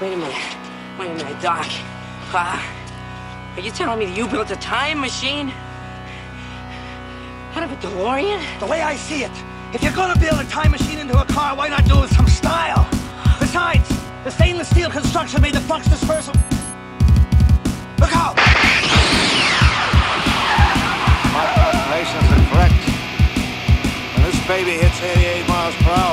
Wait a minute, Doc. Are you telling me that you built a time machine? Out of a DeLorean? The way I see it, if you're gonna build a time machine into a car, why not do it with some style? Besides, the stainless steel construction made the flux dispersal. Look out! My calculations are correct. When this baby hits 88 miles per hour,